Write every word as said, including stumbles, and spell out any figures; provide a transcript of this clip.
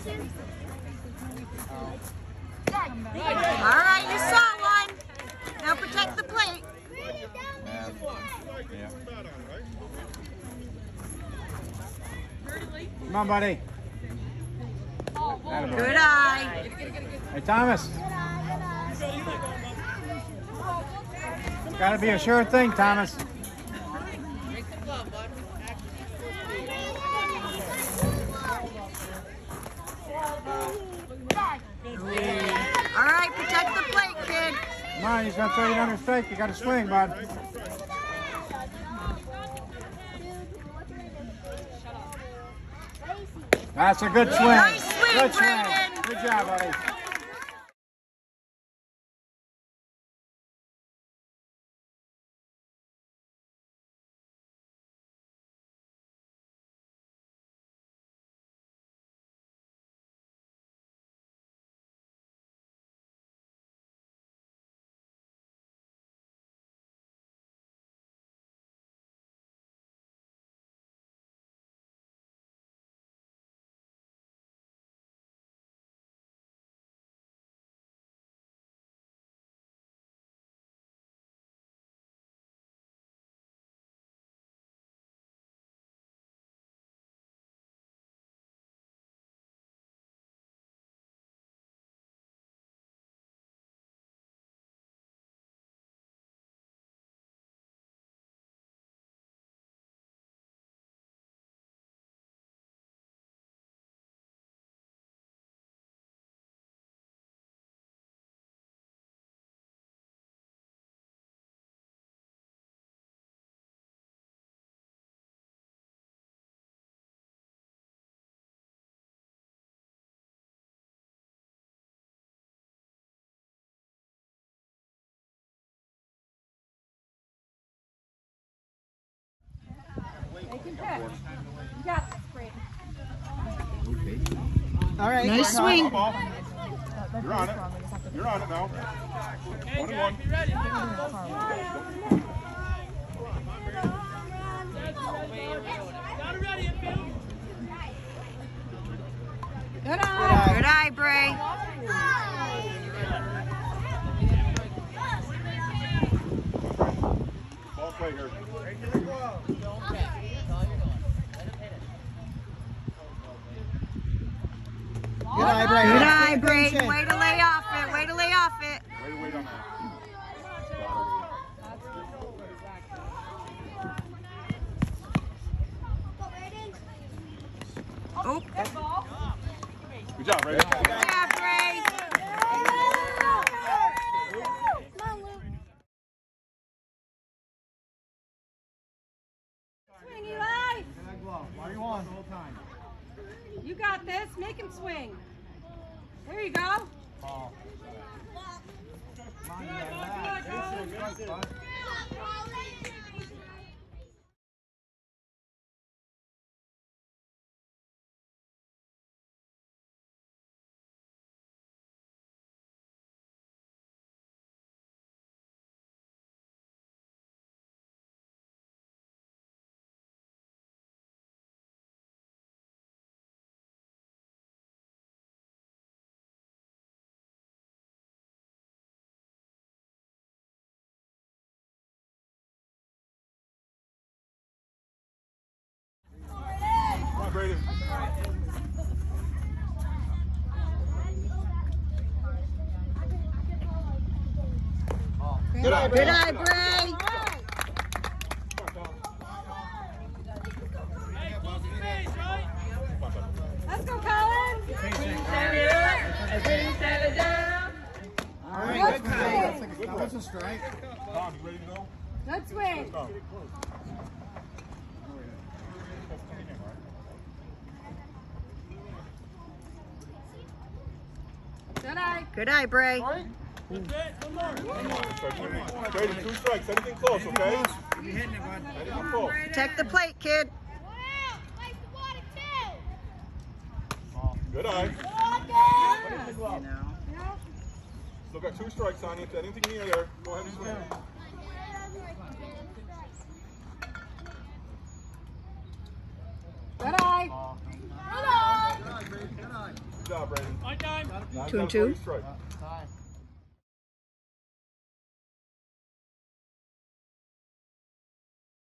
All right, you saw one. Now protect the plate. Yeah. Come on, buddy. Good eye. Hey, Thomas. It's got to be a sure thing, Thomas. All right, protect the plate, kid. Come on, he's going to throw you under strike. You got to swing, bud. That's a good swing. Nice swing, good swing. Brandon. Good job, buddy. All right. Nice swing. You're on it. You're on it now. One and one. Good eye. Good eye, Bray. Ball play here. Good eye, Bray. Good eye, Bray. Way to lay off it. Way to lay off it. Way to wait on that. Oh. Good job, Ray. Good job, Bray. Swing, Eli. Why are you on the whole time? You got this. Make him swing. There you go. Ball. Come on, you got that. Bud. Come on, Brady. Good eye, Bray. Good eye, Bray. Let's go, Colin. All right, good eye. That was a strike. Tom, you ready to go? Good swing. Go. Good eye. Good eye, Bray. Brady, two strikes. Anything close, okay? You're hitting it, bud. Anything close. Protect the plate, kid. Good eye. You know. Still got two strikes on you. Anything near there, go ahead and swing. Good eye. Ball. Good eye, Bray. Good eye. Good job, Brandon. My time. Now Two and you gotta throw two? your strike. Time.